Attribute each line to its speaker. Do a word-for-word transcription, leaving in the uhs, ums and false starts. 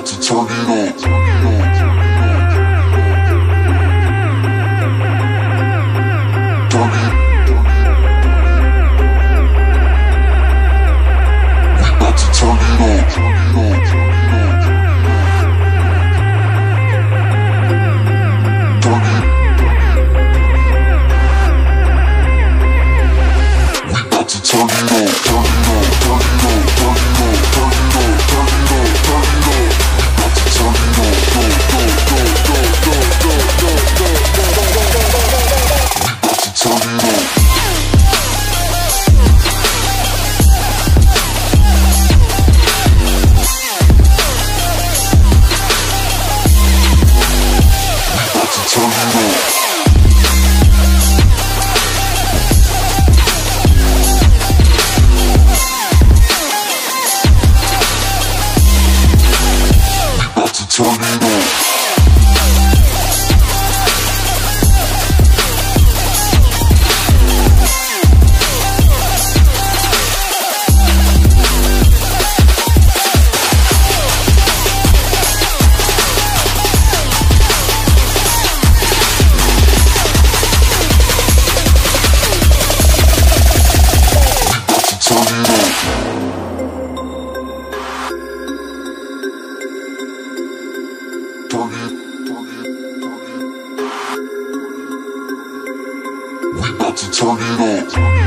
Speaker 1: to turn it up. Turn it. We about to turn it up. Turn it. We about to turn it up. Turn it up. Turn it up. Turn it up. Turn it up. Turn it up. Turn it up. We about to turn it up. Go, go, go, go, go, go, go, go, go, go, go, go, go, go. We about to turn it up. Turn it up. We about to turn it up. Turn it, turn it, turn it. We about to turn it up.